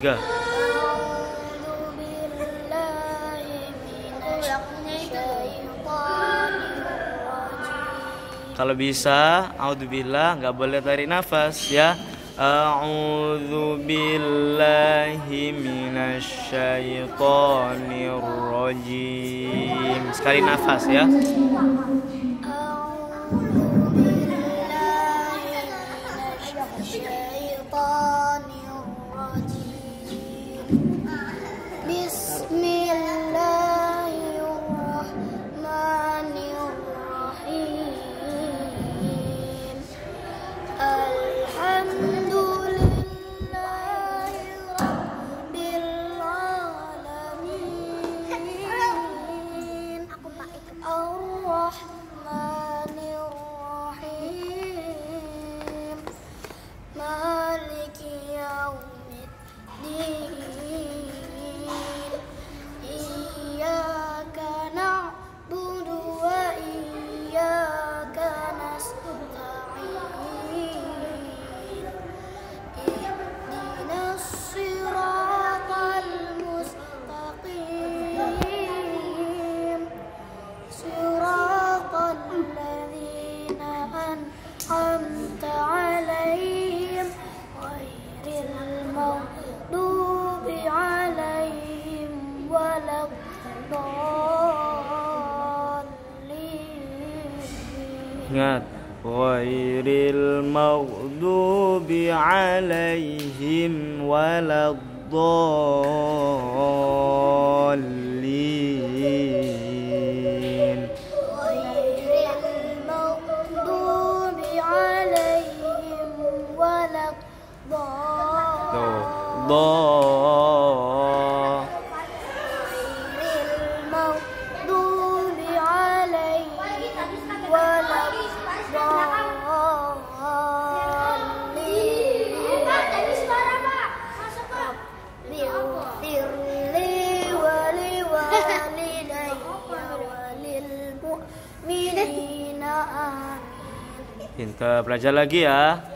Tiga. Kalau bisa, a'udzubillah, nggak boleh tarik nafas ya. A'udzubillahi minasyaitonir rajim. Sekali nafas ya. Ingat, ghairil maghdubi alaihim waladdallin. Ghairil maghdubi alaihim waladdallin. Kita belajar lagi ya.